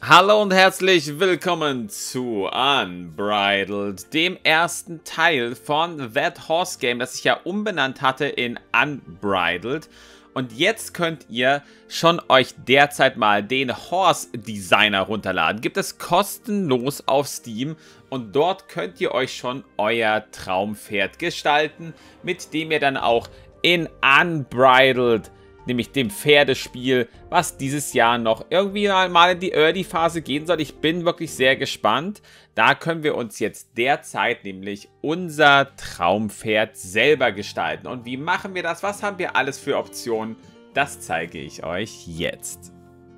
Hallo und herzlich willkommen zu Unbridled, dem ersten Teil von That Horse Game, das ich ja umbenannt hatte in Unbridled. Und jetzt könnt ihr schon euch derzeit mal den Horse Designer runterladen. Gibt es kostenlos auf Steam und dort könnt ihr euch schon euer Traumpferd gestalten, mit dem ihr dann auch in Unbridled, nämlich dem Pferdespiel, was dieses Jahr noch irgendwie mal in die Early-Phase gehen soll. Ich bin wirklich sehr gespannt. Da können wir uns jetzt derzeit nämlich unser Traumpferd selber gestalten. Und wie machen wir das? Was haben wir alles für Optionen? Das zeige ich euch jetzt.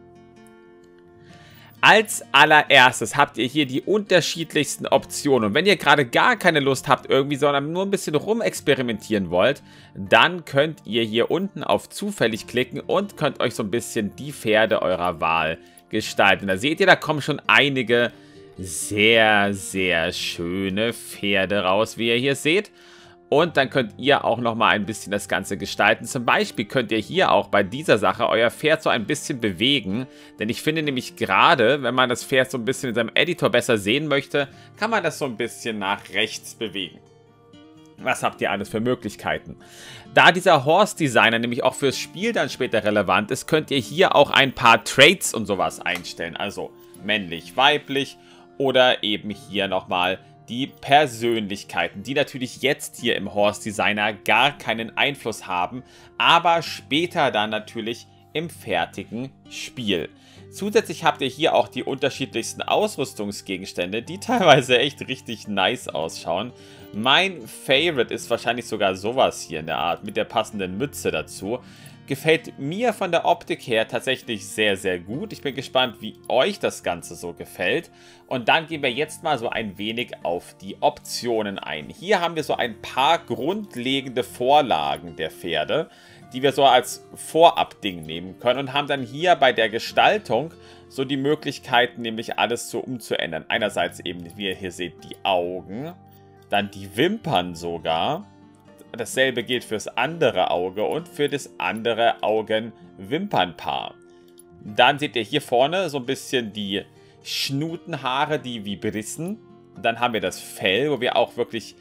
Als allererstes habt ihr hier die unterschiedlichsten Optionen. Und wenn ihr gerade gar keine Lust habt irgendwie, sondern nur ein bisschen rumexperimentieren wollt, dann könnt ihr hier unten auf zufällig klicken und könnt euch so ein bisschen die Pferde eurer Wahl gestalten. Da seht ihr, da kommen schon einige sehr, sehr schöne Pferde raus, wie ihr hier seht. Und dann könnt ihr auch nochmal ein bisschen das Ganze gestalten. Zum Beispiel könnt ihr hier auch bei dieser Sache euer Pferd so ein bisschen bewegen. Denn ich finde nämlich gerade, wenn man das Pferd so ein bisschen in seinem Editor besser sehen möchte, kann man das so ein bisschen nach rechts bewegen. Was habt ihr alles für Möglichkeiten? Da dieser Horse Designer nämlich auch fürs Spiel dann später relevant ist, könnt ihr hier auch ein paar Traits und sowas einstellen. Also männlich, weiblich oder eben hier nochmal die Persönlichkeiten, die natürlich jetzt hier im Horse Designer gar keinen Einfluss haben, aber später dann natürlich im fertigen Spiel. Zusätzlich habt ihr hier auch die unterschiedlichsten Ausrüstungsgegenstände, die teilweise echt richtig nice ausschauen. Mein Favorite ist wahrscheinlich sogar sowas hier in der Art, mit der passenden Mütze dazu. Gefällt mir von der Optik her tatsächlich sehr, sehr gut. Ich bin gespannt, wie euch das Ganze so gefällt. Und dann gehen wir jetzt mal so ein wenig auf die Optionen ein. Hier haben wir so ein paar grundlegende Vorlagen der Pferde, die wir so als Vorabding nehmen können und haben dann hier bei der Gestaltung so die Möglichkeiten, nämlich alles so umzuändern. Einerseits eben, wie ihr hier seht, die Augen, dann die Wimpern sogar. Dasselbe gilt fürs andere Auge und für das andere Augenwimpernpaar. Dann seht ihr hier vorne so ein bisschen die Schnutenhaare, die Vibrissen. Dann haben wir das Fell, wo wir auch wirklich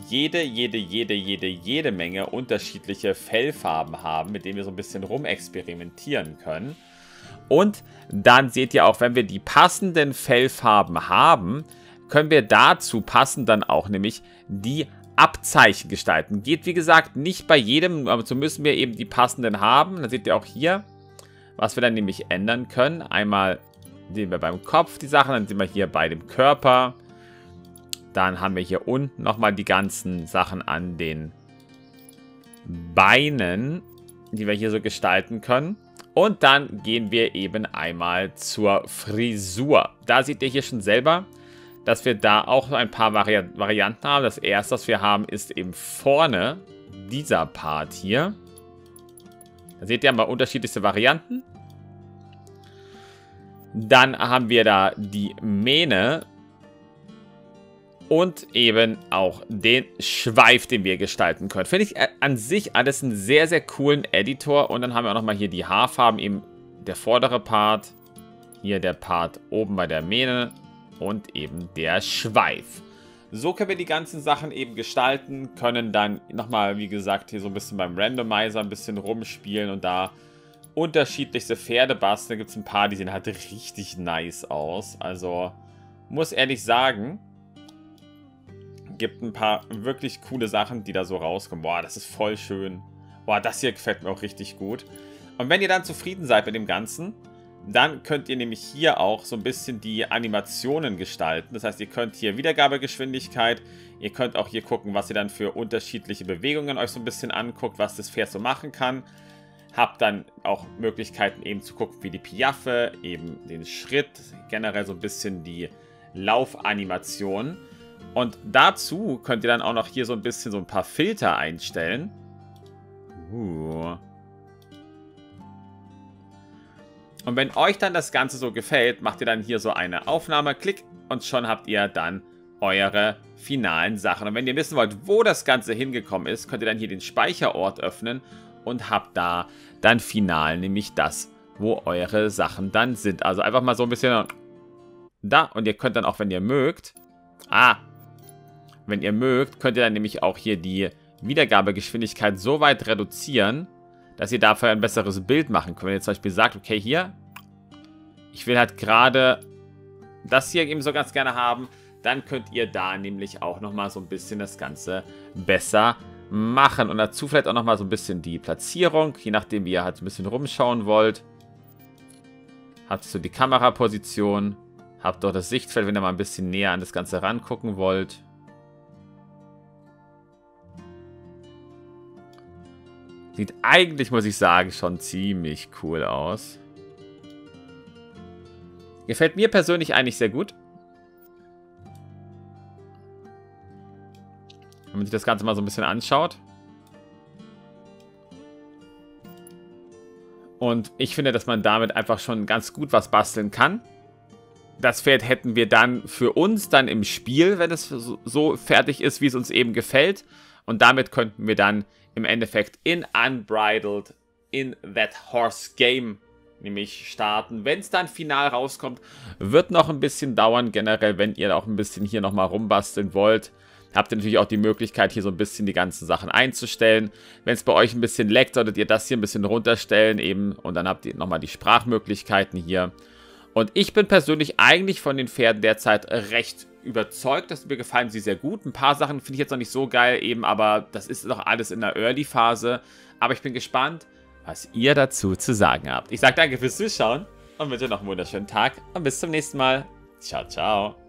jede Menge unterschiedliche Fellfarben haben, mit denen wir so ein bisschen rumexperimentieren können. Und dann seht ihr auch, wenn wir die passenden Fellfarben haben, können wir dazu passend dann auch nämlich die Abzeichen gestalten. Geht wie gesagt nicht bei jedem, aber so müssen wir eben die passenden haben. Dann seht ihr auch hier, was wir dann nämlich ändern können. Einmal sehen wir beim Kopf die Sachen, dann sehen wir hier bei dem Körper. Dann haben wir hier unten nochmal die ganzen Sachen an den Beinen, die wir hier so gestalten können. Und dann gehen wir eben einmal zur Frisur. Da seht ihr hier schon selber, dass wir da auch ein paar Varianten haben. Das erste, was wir haben, ist eben vorne dieser Part hier. Da seht ihr mal unterschiedlichste Varianten. Dann haben wir da die Mähne und eben auch den Schweif, den wir gestalten können. Finde ich an sich alles einen sehr, sehr coolen Editor. Und dann haben wir auch nochmal hier die Haarfarben, eben der vordere Part, hier der Part oben bei der Mähne und eben der Schweif. So können wir die ganzen Sachen eben gestalten, können dann nochmal, wie gesagt, hier so ein bisschen beim Randomizer ein bisschen rumspielen und da unterschiedlichste Pferde basteln. Da gibt es ein paar, die sehen halt richtig nice aus. Also, muss ehrlich sagen, gibt ein paar wirklich coole Sachen, die da so rauskommen. Boah, das ist voll schön. Boah, das hier gefällt mir auch richtig gut. Und wenn ihr dann zufrieden seid mit dem Ganzen, dann könnt ihr nämlich hier auch so ein bisschen die Animationen gestalten. Das heißt, ihr könnt hier Wiedergabegeschwindigkeit, ihr könnt auch hier gucken, was ihr dann für unterschiedliche Bewegungen euch so ein bisschen anguckt, was das Pferd so machen kann. Habt dann auch Möglichkeiten eben zu gucken, wie die Piaffe, eben den Schritt, generell so ein bisschen die Laufanimation. Und dazu könnt ihr dann auch noch hier so ein bisschen so ein paar Filter einstellen. Und wenn euch dann das Ganze so gefällt, macht ihr dann hier so eine Aufnahme, Klick, und schon habt ihr dann eure finalen Sachen. Und wenn ihr wissen wollt, wo das Ganze hingekommen ist, könnt ihr dann hier den Speicherort öffnen und habt da dann final nämlich das, wo eure Sachen dann sind. Also einfach mal so ein bisschen Da, und ihr könnt dann auch, wenn ihr mögt, könnt ihr dann nämlich auch hier die Wiedergabegeschwindigkeit so weit reduzieren, dass ihr dafür ein besseres Bild machen könnt. Wenn ihr zum Beispiel sagt, okay, hier, ich will halt gerade das hier eben so ganz gerne haben, dann könnt ihr da nämlich auch nochmal so ein bisschen das Ganze besser machen. Und dazu vielleicht auch nochmal so ein bisschen die Platzierung, je nachdem, wie ihr halt ein bisschen rumschauen wollt. Habt so die Kameraposition, habt dort das Sichtfeld, wenn ihr mal ein bisschen näher an das Ganze rangucken wollt. Sieht eigentlich, muss ich sagen, schon ziemlich cool aus. Gefällt mir persönlich eigentlich sehr gut. Wenn man sich das Ganze mal so ein bisschen anschaut. Und ich finde, dass man damit einfach schon ganz gut was basteln kann. Das Pferd hätten wir dann für uns dann im Spiel, wenn es so fertig ist, wie es uns eben gefällt. Und damit könnten wir dann im Endeffekt in Unbridled, in That Horse Game nämlich starten. Wenn es dann final rauskommt, wird noch ein bisschen dauern. Generell, wenn ihr auch ein bisschen hier nochmal rumbasteln wollt, habt ihr natürlich auch die Möglichkeit, hier so ein bisschen die ganzen Sachen einzustellen. Wenn es bei euch ein bisschen leckt, solltet ihr das hier ein bisschen runterstellen eben. Und dann habt ihr nochmal die Sprachmöglichkeiten hier. Und ich bin persönlich eigentlich von den Pferden derzeit recht überzeugt. Mir gefallen sie sehr gut. Ein paar Sachen finde ich jetzt noch nicht so geil eben, aber das ist noch alles in der Early-Phase. Aber ich bin gespannt, was ihr dazu zu sagen habt. Ich sage danke fürs Zuschauen und wünsche noch einen wunderschönen Tag und bis zum nächsten Mal. Ciao, ciao.